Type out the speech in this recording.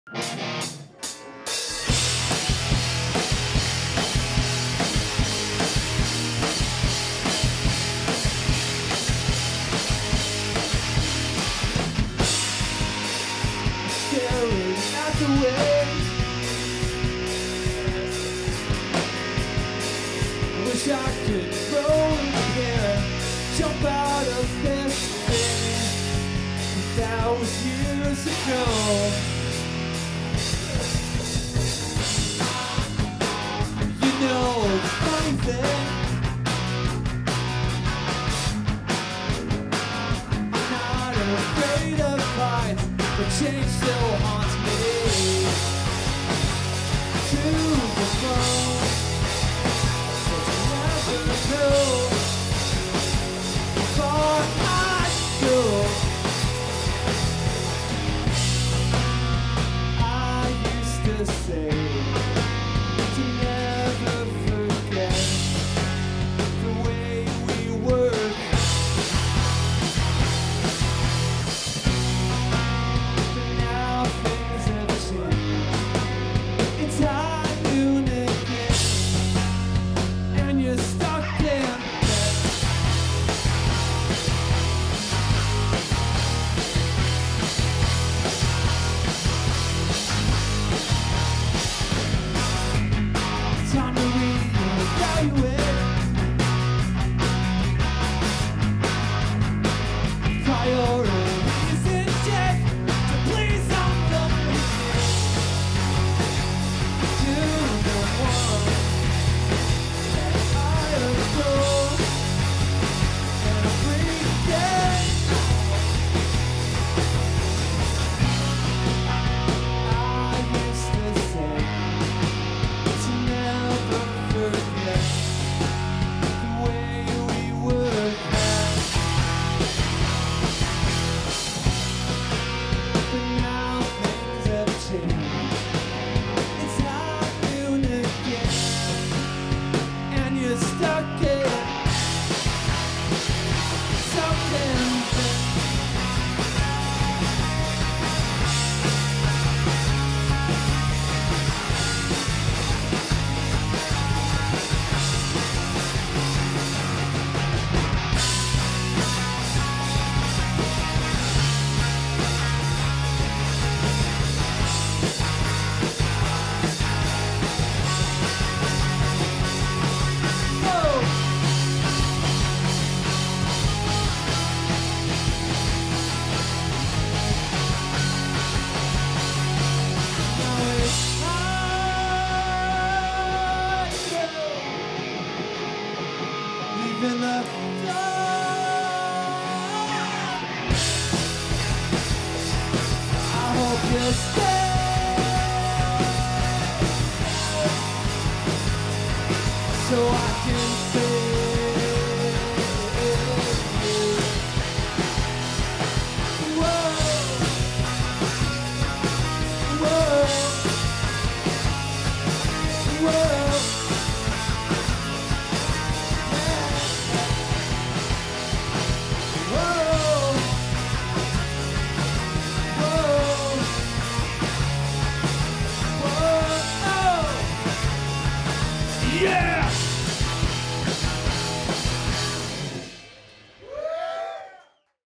Staring at the wind, wish I could roll in here, jump out of this thing. That was years ago. You know the funny thing, I'm not afraid of heights, but change still haunts me. To the bone, but you never know how far I'd go. To say, to never forget the way we were. But now things have changed. It's high noon again, and you're stuck in bed. Time to reevaluate priorities in check to please somebody. Do the one that I adore every day. I used to say to never forget the way we were then. But now things have changed. It's high noon again, and you're stuck in something. In the dark, I hope you stay so I